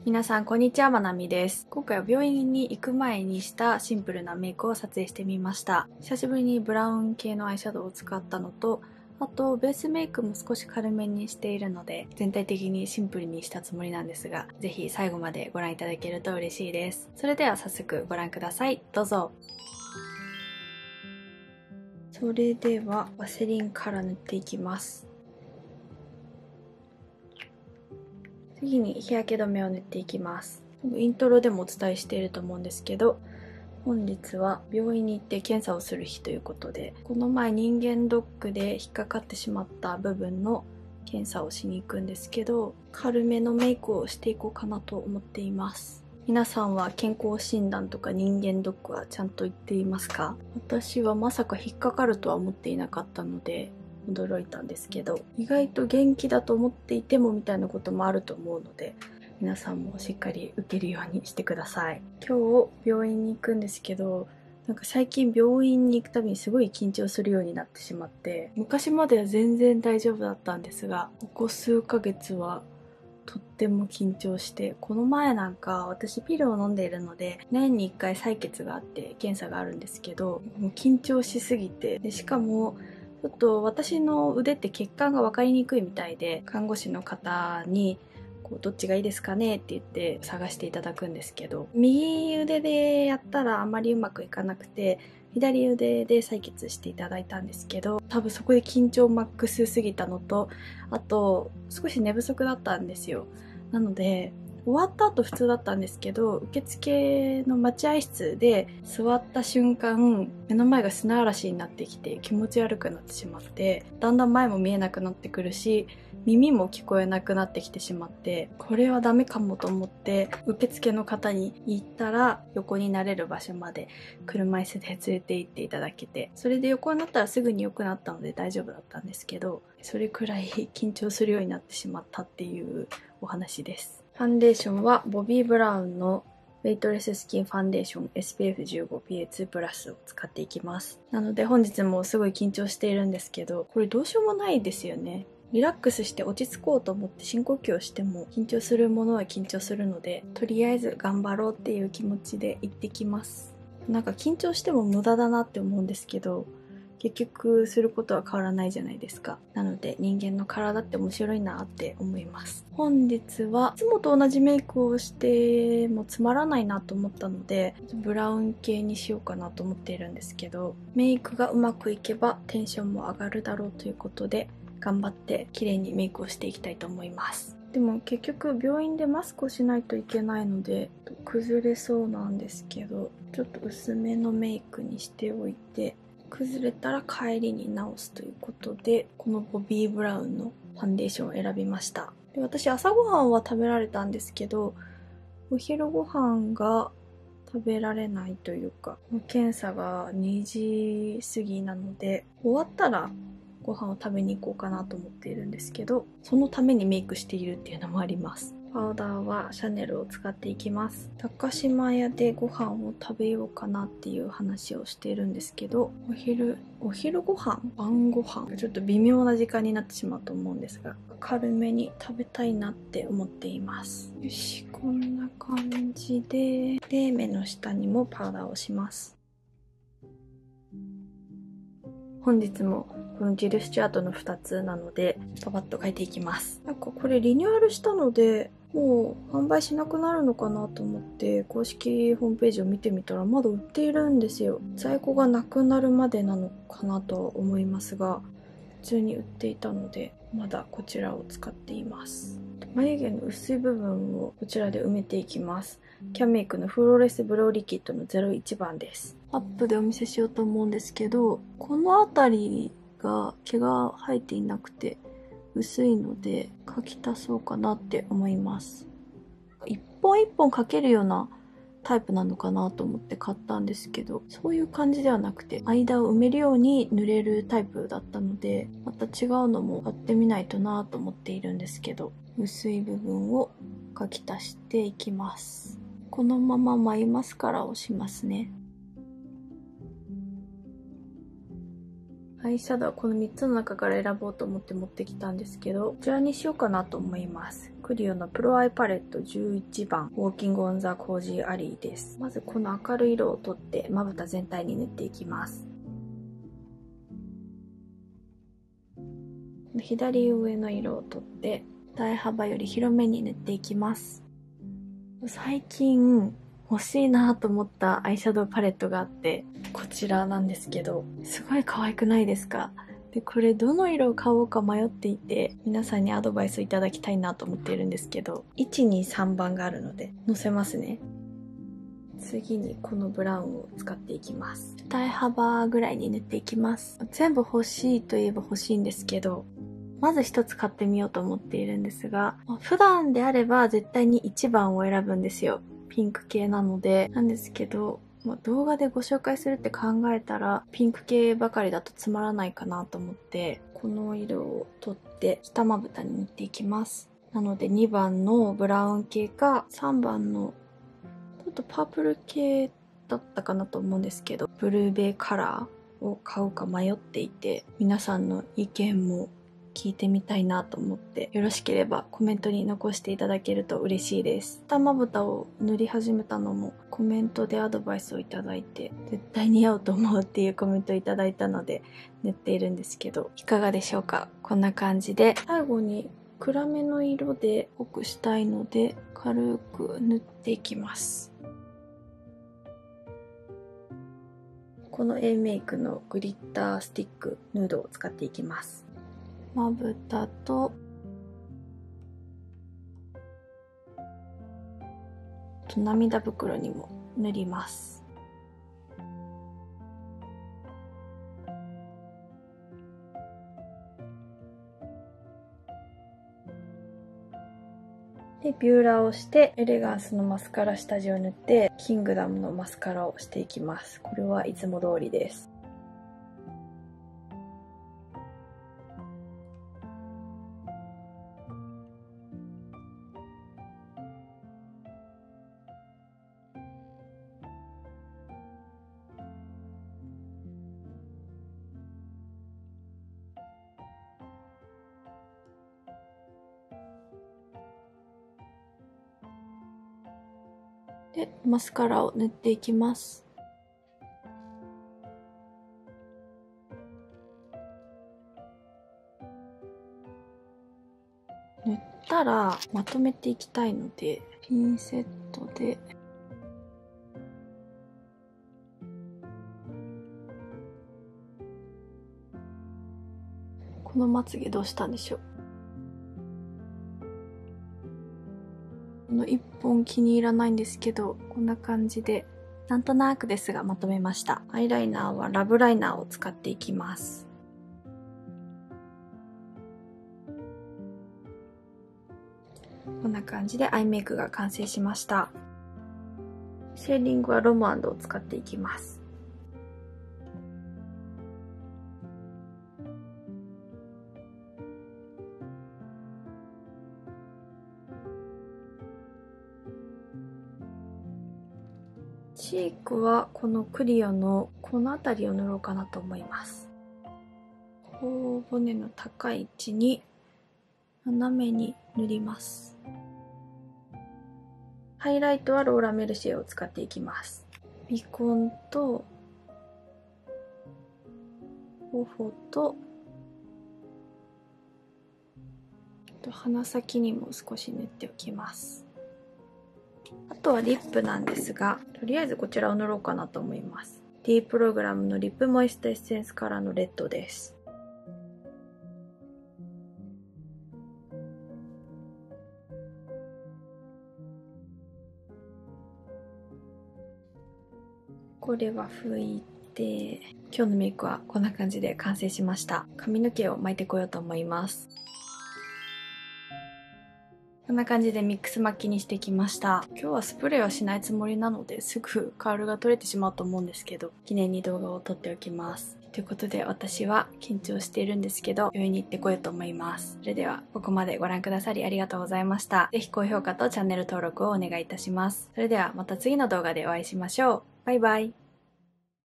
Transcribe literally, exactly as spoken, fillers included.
皆さんこんにちは、まなみです。今回は病院に行く前にしたシンプルなメイクを撮影してみました。久しぶりにブラウン系のアイシャドウを使ったのと、あとベースメイクも少し軽めにしているので、全体的にシンプルにしたつもりなんですが、ぜひ最後までご覧いただけると嬉しいです。それでは早速ご覧ください。どうぞ。それではワセリンから塗っていきます。次に日焼け止めを塗っていきます。イントロでもお伝えしていると思うんですけど、本日は病院に行って検査をする日ということで、この前人間ドックで引っかかってしまった部分の検査をしに行くんですけど、軽めのメイクをしていこうかなと思っています。皆さんは健康診断とか人間ドックはちゃんと行っていますか？私はまさか引っかかるとは思っていなかったので驚いたんですけど、意外と元気だと思っていてもみたいなこともあると思うので、皆さんもしっかり受けるようにしてください。今日病院に行くんですけど、なんか最近病院に行くたびにすごい緊張するようになってしまって、昔までは全然大丈夫だったんですが、ここ数ヶ月はとっても緊張して、この前なんか私ピルを飲んでいるので年にいっかい採血があって検査があるんですけど、もう緊張しすぎて、でしかもちょっと私の腕って血管が分かりにくいみたいで、看護師の方にこうどっちがいいですかねって言って探していただくんですけど、右腕でやったらあまりうまくいかなくて、左腕で採血していただいたんですけど、多分そこで緊張マックスすぎたのと、あと少し寝不足だったんですよ。なので終わった後普通だったんですけど、受付の待合室で座った瞬間、目の前が砂嵐になってきて気持ち悪くなってしまって、だんだん前も見えなくなってくるし、耳も聞こえなくなってきてしまって、これはダメかもと思って受付の方に言ったら、横になれる場所まで車椅子で連れて行っていただけて、それで横になったらすぐに良くなったので大丈夫だったんですけど、それくらい緊張するようになってしまったっていうお話です。ファンデーションはボビー・ブラウンのウェイトレススキンファンデーション エスピーエフじゅうごピーエーツー プラスを使っていきます。なので本日もすごい緊張しているんですけど、これどうしようもないですよね。リラックスして落ち着こうと思って深呼吸をしても緊張するものは緊張するので、とりあえず頑張ろうっていう気持ちで行ってきます。なんか緊張しても無駄だなって思うんですけど、結局することは変わらないじゃないですか。なので人間の体って面白いなって思います。本日はいつもと同じメイクをしてもつまらないなと思ったので、ブラウン系にしようかなと思っているんですけど、メイクがうまくいけばテンションも上がるだろうということで、頑張って綺麗にメイクをしていきたいと思います。でも結局病院でマスクをしないといけないので崩れそうなんですけど、ちょっと薄めのメイクにしておいて、崩れたら帰りに直すということで、このボビー・ブラウンのファンデーションを選びました。で、私朝ごはんは食べられたんですけど、お昼ご飯が食べられないというか、検査がにじ過ぎなので、終わったらご飯を食べに行こうかなと思っているんですけど、そのためにメイクしているっていうのもあります。パウダーはシャネルを使っていきます。高島屋でご飯を食べようかなっていう話をしているんですけど、お昼、お昼ご飯晩ご飯ちょっと微妙な時間になってしまうと思うんですが、軽めに食べたいなって思っています。よし、こんな感じで、で、目の下にもパウダーをします。本日もこのジル・スチュアートのふたつなのでパパッと書いていきます。なんかこれリニューアルしたのでもう販売しなくなるのかなと思って公式ホームページを見てみたらまだ売っているんですよ。在庫がなくなるまでなのかなとは思いますが、普通に売っていたのでまだこちらを使っています。眉毛の薄い部分をこちらで埋めていきます。キャンメイクのフローレスブローリキッドのゼロいちばんです。アップでお見せしようと思うんですけど、この辺りが毛が生えていなくて薄いので描き足そうかなって思います。一本一本描けるようなタイプなのかなと思って買ったんですけど、そういう感じではなくて間を埋めるように塗れるタイプだったので、また違うのも買ってみないとなと思っているんですけど、薄い部分を描き足していきます。このまま眉マスカラをしますね。 アイシャドウはこのみっつの中から選ぼうと思って持ってきたんですけど、こちらにしようかなと思います。クリオのプロアイパレットじゅういちばん、ウォーキングオンザコージーアリーです。まずこの明るい色を取ってまぶた全体に塗っていきます。左上の色を取って台幅より広めに塗っていきます。最近欲しいなと思ったアイシャドウパレットがあって、こちらなんですけど、すごい可愛くないですか？で、これどの色を買おうか迷っていて、皆さんにアドバイスいただきたいなと思っているんですけど、いち、に、さんばんがあるので載せますね。次にこのブラウンを使っていきます。二重幅ぐらいに塗っていきます。全部欲しいといえば欲しいんですけど、まず一つ買ってみようと思っているんですが、普段であれば絶対にいちばんを選ぶんですよ。ピンク系なので。なんですけど、まあ、動画でご紹介するって考えたら、ピンク系ばかりだとつまらないかなと思って、この色を取って下まぶたに塗っていきます。なのでにばんのブラウン系か、さんばんのちょっとパープル系だったかなと思うんですけど、ブルーベイカラーを買うか迷っていて、皆さんの意見も聞いてみたいなと思って、よろしければコメントに残していただけると嬉しいです。下まぶたを塗り始めたのもコメントでアドバイスをいただいて、絶対似合うと思うっていうコメントをいただいたので塗っているんですけど、いかがでしょうか？こんな感じで、最後に暗めの色で濃くしたいので軽く塗っていきます。この A メイクのグリッタースティックヌードを使っていきます。まぶたとと涙袋にも塗ります。で、ビューラーをしてエレガンスのマスカラ下地を塗ってキングダムのマスカラをしていきます。これはいつも通りです。で、マスカラを塗っていきます。塗ったらまとめていきたいので、ピンセットでこのまつげどうしたんでしょう。このいっぽん気に入らないんですけど、こんな感じでなんとなくですがまとめました。アイライナーはラブライナーを使っていきます。こんな感じでアイメイクが完成しました。シェーディングはロムアンドを使っていきます。チークはこのクリオのこの辺りを塗ろうかなと思います。頬骨の高い位置に斜めに塗ります。ハイライトはローラメルシエを使っていきます。鼻根と頬と鼻先にも少し塗っておきます。あとはリップなんですが、とりあえずこちらを塗ろうかなと思います。D プログラムのリップモイストエッセンスカラーのレッドです。これは拭いて、今日のメイクはこんな感じで完成しました。髪の毛を巻いてこようと思います。こんな感じでミックス巻きにしてきました。今日はスプレーはしないつもりなのですぐカールが取れてしまうと思うんですけど、記念に動画を撮っておきます。ということで私は緊張しているんですけど、病院に行ってこようと思います。それではここまでご覧くださりありがとうございました。ぜひ高評価とチャンネル登録をお願いいたします。それではまた次の動画でお会いしましょう。バイバイ。